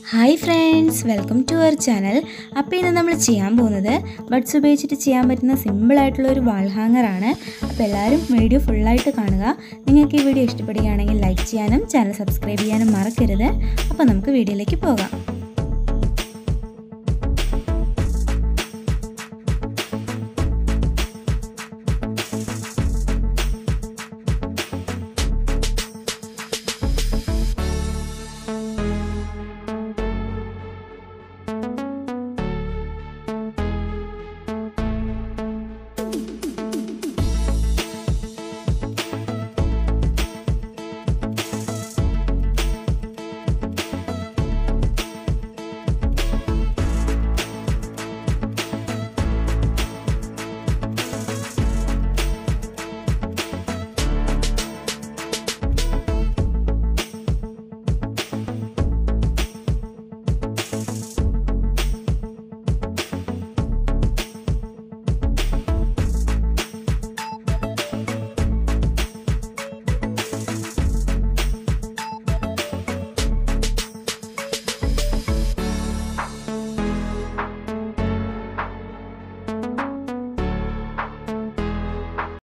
Hi friends, welcome to our channel. അപ്പോൾ ഇന്ന് നമ്മൾ ചെയ്യാൻ പോകുന്നത് ബഡ്സ് ഉപയോഗിച്ചിട്ട് ചെയ്യാൻ പറ്റുന്ന സിമ്പിളായിട്ടുള്ളൊരു വാൾ ഹാങ്ങറാണ്. അപ്പോൾ എല്ലാവരും വീഡിയോ ഫുള്ളായിട്ട് കാണുക. നിങ്ങൾക്ക് ഈ വീഡിയോ ഇഷ്ടപ്പെടുകയാണെങ്കിൽ ലൈക്ക് ചെയ്യാനും ചാനൽ സബ്സ്ക്രൈബ് ചെയ്യാനും മറക്കരുത്. അപ്പോൾ നമുക്ക് വീഡിയോയിലേക്ക് പോകാം.